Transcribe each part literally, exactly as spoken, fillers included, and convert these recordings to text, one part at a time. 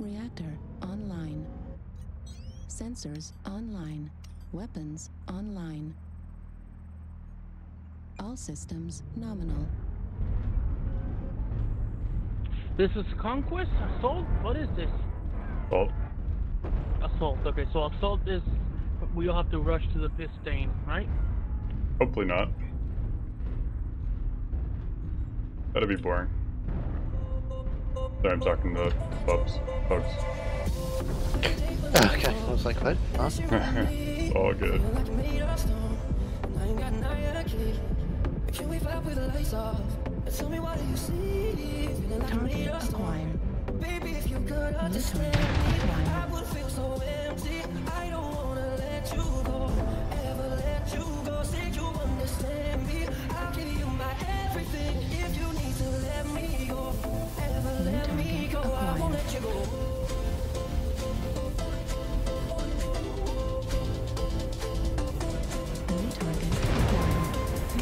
Reactor online. Sensors online. Weapons online. All systems nominal. This is Conquest? Assault? What is this? Assault. Assault. Okay, so Assault is... we'll have to rush to the Pistain, right? Hopefully not. That'd be boring. Sorry, I'm talking to Bubs. Bugs. Oh, okay, I was like, what? Huh? It's all good. Target acquired. Baby, if you could understand me, I would feel so empty. I don't wanna let you go, ever let you go. Say you understand me. I'll give you my everything if you need to let me go. Ever let me go, I won't let you go. New target acquired.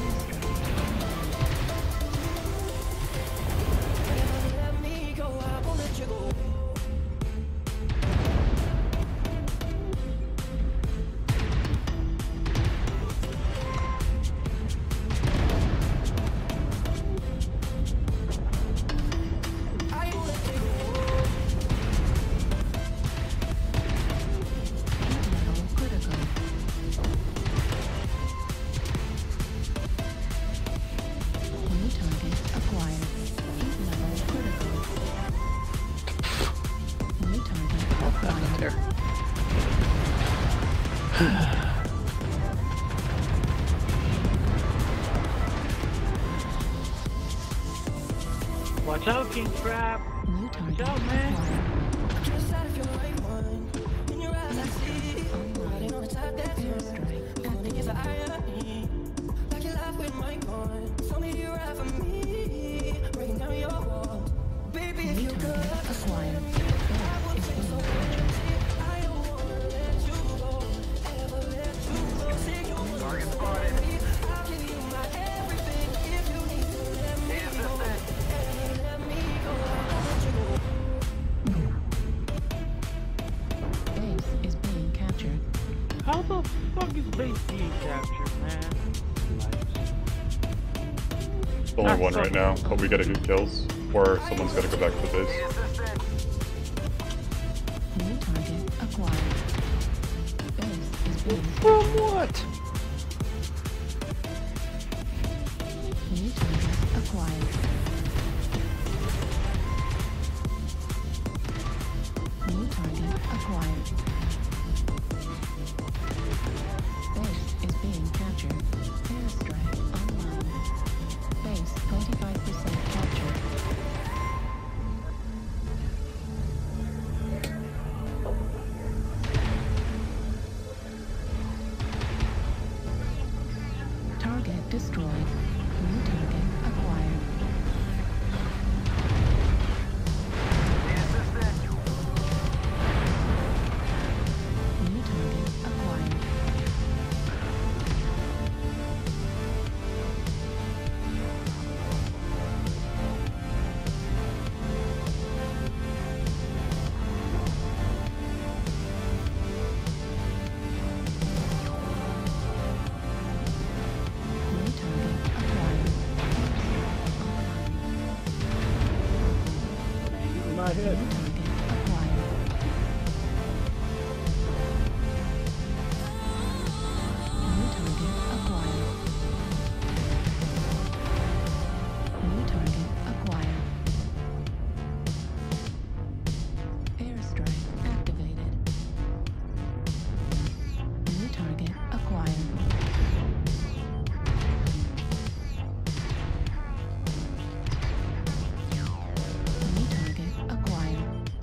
Let me go, I won't let you go. Watch out, King Crab! New Watch target out, man! How the fuck is base being captured, man? It's only one right now, but we gotta get kills, or someone's gotta go back to the base. New target acquired. Base is being From what? New target acquired. New target acquired. Base is being captured. Airstrike online. Base twenty-five percent captured. Target destroyed. New target acquired. New target acquired. New target acquired. In my head. New target acquired. New target acquired. New target acquired. Airstrike activated. New target acquired. New target acquired.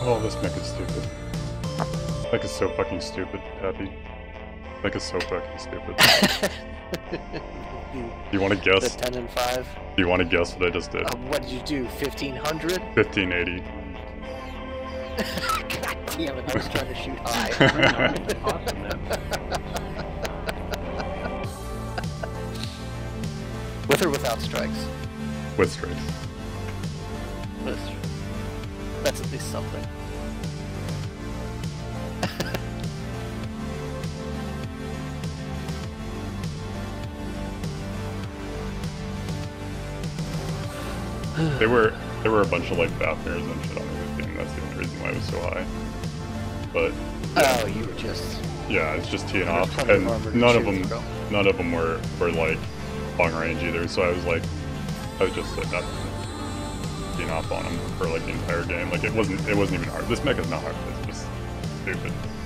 Oh, this mech is stupid. Mech is so fucking stupid, Happy. Mech is so fucking stupid. Do you want to The guess? ten and five. Do you want to guess what I just did? Um, what did you do? fifteen hundred? fifteen eighty. God damn it! I was trying to shoot high. Awesome, man. With or without strikes? With strikes. With. That's at least something. There were there were a bunch of like Fafnirs and shit on the game. That's the only reason why it was so high. But Oh, you were just. yeah, it's just teeing There was off, plenty of and armor to none of choose them from. none of them were were like long range either. So I was like, I was just like not teeing off on them for like the entire game. Like it wasn't it wasn't even hard. This mech is not hard. It's just stupid.